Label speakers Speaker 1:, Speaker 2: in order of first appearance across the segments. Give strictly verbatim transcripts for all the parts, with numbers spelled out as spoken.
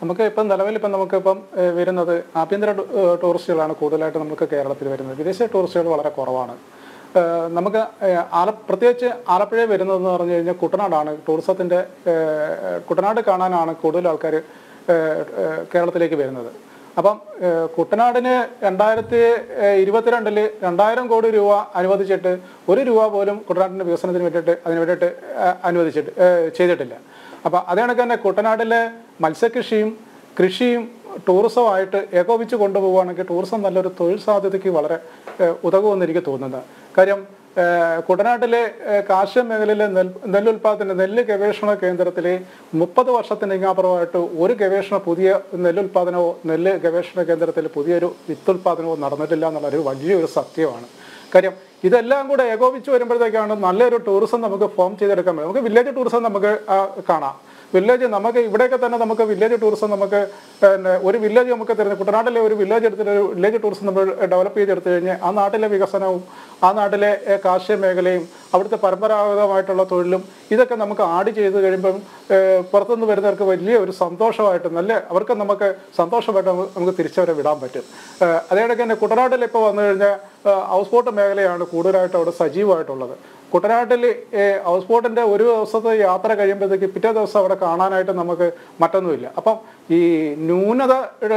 Speaker 1: നമുക്ക് ഇപ്പം നിലവിൽ ഇപ്പം നമുക്കിപ്പം വരുന്നത് ആഭ്യന്തര ടൂറിസ്റ്റുകളാണ് കൂടുതലായിട്ട് നമുക്ക് കേരളത്തിൽ വരുന്നത്. വിദേശ ടൂറിസ്റ്റുകൾ വളരെ കുറവാണ്. നമുക്ക് ആല പ്രത്യേകിച്ച് ആലപ്പുഴയിൽ വരുന്നതെന്ന് പറഞ്ഞു കഴിഞ്ഞാൽ കുട്ടനാടാണ്. ടൂറിസത്തിൻ്റെ കുട്ടനാട് കാണാനാണ് കൂടുതൽ ആൾക്കാർ കേരളത്തിലേക്ക് വരുന്നത്. അപ്പം കുട്ടനാടിന് രണ്ടായിരത്തി ഇരുപത്തിരണ്ടില് രണ്ടായിരം കോടി രൂപ അനുവദിച്ചിട്ട് ഒരു രൂപ പോലും കുട്ടനാടിൻ്റെ വികസനത്തിന് വേണ്ടിയിട്ട് അതിന് വേണ്ടിയിട്ട് അനുവദിച്ചിട്ട് ചെയ്തിട്ടില്ല. അപ്പം അതേ കണക്ക് തന്നെ കുട്ടനാട്ടിലെ മത്സ്യകൃഷിയും കൃഷിയും ടൂറിസമായിട്ട് ഏകോപിച്ച് കൊണ്ടുപോവുകയാണെങ്കിൽ ടൂറിസം നല്ലൊരു തൊഴിൽ സാധ്യതയ്ക്ക് വളരെ ഉതകുമെന്ന് എനിക്ക് തോന്നുന്നത്. കാര്യം കുട്ടനാട്ടിലെ കാർഷിക മേഖലയിലെ നെൽ നെല്ലുൽപാദന നെല്ല് ഗവേഷണ കേന്ദ്രത്തിൽ മുപ്പത് വർഷത്തിനപ്പുറമായിട്ട് ഒരു ഗവേഷണ പുതിയ നെല്ലുൽപാദനമോ നെല്ല് ഗവേഷണ കേന്ദ്രത്തിൽ പുതിയൊരു വിത്തുൽപാദനമോ നടന്നിട്ടില്ല എന്നുള്ളൊരു വലിയൊരു സത്യമാണ്. കാര്യം ഇതെല്ലാം കൂടെ ഏകോപിച്ച് വരുമ്പോഴത്തേക്കാണ് നല്ലൊരു ടൂറിസം നമുക്ക് ഫോം ചെയ്തെടുക്കാൻ പറ്റും. നമുക്ക് വില്ലേജ് ടൂറിസം നമുക്ക് കാണാം. വില്ലേജ് നമുക്ക് ഇവിടെയൊക്കെ തന്നെ നമുക്ക് വില്ലേജ് ടൂറിസം നമുക്ക് പിന്നെ ഒരു വില്ലേജ് നമുക്ക് തരുന്നത് കുട്ടനാട്ടിലെ ഒരു വില്ലേജ് എടുത്തിട്ട് ഒരു വില്ലേജ് ടൂറിസം നമ്മൾ ഡെവലപ്പ് ചെയ്തെടുത്തു കഴിഞ്ഞാൽ ആ നാട്ടിലെ വികസനവും ആ നാട്ടിലെ കാർഷിക മേഖലയും അവിടുത്തെ പരമ്പരാഗതമായിട്ടുള്ള തൊഴിലും ഇതൊക്കെ നമുക്ക് ആഡ് ചെയ്ത് കഴിയുമ്പം പുറത്തുനിന്ന് വരുന്നവർക്ക് വലിയ ഒരു സന്തോഷമായിട്ട് നല്ല അവർക്ക് നമുക്ക് സന്തോഷമായിട്ട് നമുക്ക് തിരിച്ചവരെ വിടാൻ പറ്റും. അതേകണക്ക് തന്നെ കുട്ടനാട്ടിൽ ഇപ്പോൾ വന്നു കഴിഞ്ഞാൽ ഹൗസ് ബോട്ട് മേഖലയാണ് കൂടുതലായിട്ട് അവിടെ സജീവമായിട്ടുള്ളത്. കുട്ടനാട്ടിൽ ഹൗസ് ബോട്ടിൻ്റെ ഒരു ദിവസത്തെ യാത്ര കഴിയുമ്പോഴത്തേക്ക് പിറ്റേ ദിവസം അവിടെ കാണാനായിട്ട് നമുക്ക് മറ്റൊന്നുമില്ല. അപ്പം ഈ ന്യൂനത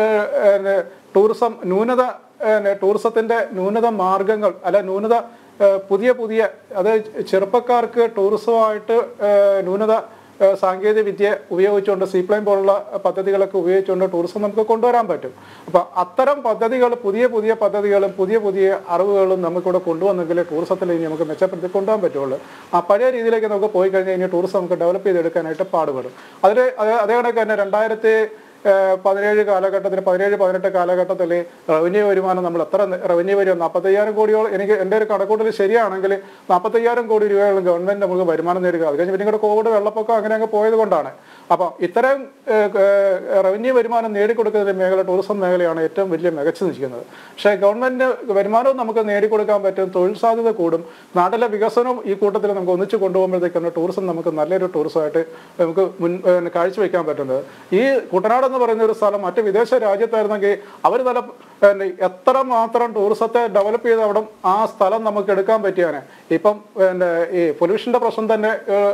Speaker 1: ടൂറിസം ന്യൂനത ടൂറിസത്തിൻ്റെ ന്യൂനത മാർഗങ്ങൾ അല്ല ന്യൂനത പുതിയ പുതിയ അത് ചെറുപ്പക്കാർക്ക് ടൂറിസമായിട്ട് ന്യൂനത സാങ്കേതിക വിദ്യ ഉപയോഗിച്ചുകൊണ്ട് സീപ്ലെയിൻ പോലുള്ള പദ്ധതികളൊക്കെ ഉപയോഗിച്ചുകൊണ്ട് ടൂറിസം നമുക്ക് കൊണ്ടുവരാൻ പറ്റും. അപ്പോൾ അത്തരം പദ്ധതികൾ പുതിയ പുതിയ പദ്ധതികളും പുതിയ പുതിയ അറിവുകളും നമുക്കിവിടെ കൊണ്ടുവന്നെങ്കിൽ ടൂറിസത്തിൽ ഇനി നമുക്ക് മെച്ചപ്പെടുത്തി കൊണ്ടുപോകാൻ പറ്റുള്ളൂ. ആ പഴയ രീതിയിലേക്ക് നമുക്ക് പോയി കഴിഞ്ഞാൽ ഇനി ടൂറിസം നമുക്ക് ഡെവലപ്പ് ചെയ്തെടുക്കാനായിട്ട് പാടുപെടും. അതിൽ അതേ കണക്ക് തന്നെ രണ്ടായിരത്തി പതിനേഴ് കാലഘട്ടത്തിൽ പതിനേഴ് പതിനെട്ട് കാലഘട്ടത്തിൽ റവന്യൂ വരുമാനം നമ്മൾ എത്ര റവന്യൂ വരും നാൽപ്പത്തയ്യായിരം കോടിയോളം എനിക്ക് എൻ്റെ ഒരു കണക്കൂട്ടൽ ശരിയാണെങ്കിൽ നാൽപ്പത്തയ്യായിരം കോടി രൂപയോളം ഗവൺമെൻറ് നമുക്ക് വരുമാനം നേടുക. അത് കഴിഞ്ഞ് പിന്നെ ഇവിടെ കോവിഡ് വെള്ളപ്പൊക്കം അങ്ങനെ അങ്ങ് പോയത് കൊണ്ടാണ്. അപ്പം ഇത്തരം റവന്യൂ വരുമാനം നേടിക്കൊടുക്കുന്ന മേഖല ടൂറിസം മേഖലയാണ് ഏറ്റവും വലിയ മികച്ചു നിൽക്കുന്നത്. പക്ഷേ ഗവൺമെൻറ് വരുമാനവും നമുക്ക് നേടിക്കൊടുക്കാൻ പറ്റും, തൊഴിൽ സാധ്യത കൂടും, നാട്ടിലെ വികസനവും ഈ കൂട്ടത്തിൽ നമുക്ക് ഒന്നിച്ച് കൊണ്ടുപോകുമ്പോഴത്തേക്കാണ് ടൂറിസം നമുക്ക് നല്ലൊരു ടൂറിസമായിട്ട് നമുക്ക് മുൻ കാഴ്ചവെക്കാൻ പറ്റുന്നത്. ഈ കുട്ടനാട് എന്ന് പറയുന്ന ഒരു സ്ഥലം മറ്റ് വിദേശ രാജ്യത്തായിരുന്നെങ്കിൽ അവർ തല എത്ര മാത്രം ടൂറിസത്തെ ഡെവലപ്പ് ചെയ്ത് അവിടെ ആ സ്ഥലം നമുക്ക് എടുക്കാൻ പറ്റിയാണ്. ഇപ്പം പിന്നെ ഈ പൊല്യൂഷൻ്റെ പ്രശ്നം തന്നെ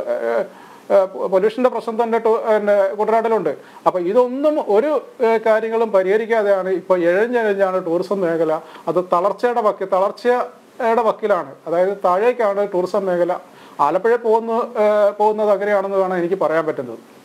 Speaker 1: പൊല്യൂഷൻ്റെ പ്രശ്നം തന്നെ കുട്ടനാട്ടിലുണ്ട്. അപ്പം ഇതൊന്നും ഒരു കാര്യങ്ങളും പരിഹരിക്കാതെയാണ് ഇപ്പോൾ എഴഞ്ഞെഴഞ്ഞാണ് ടൂറിസം മേഖല. അത് തളർച്ചയുടെ വക്കിൽ തളർച്ചയുടെ വക്കിലാണ്. അതായത് താഴേക്കാണ് ടൂറിസം മേഖല. ആലപ്പുഴ പോകുന്ന പോകുന്നത് അങ്ങനെയാണെന്ന് വേണം എനിക്ക് പറയാൻ പറ്റുന്നത്.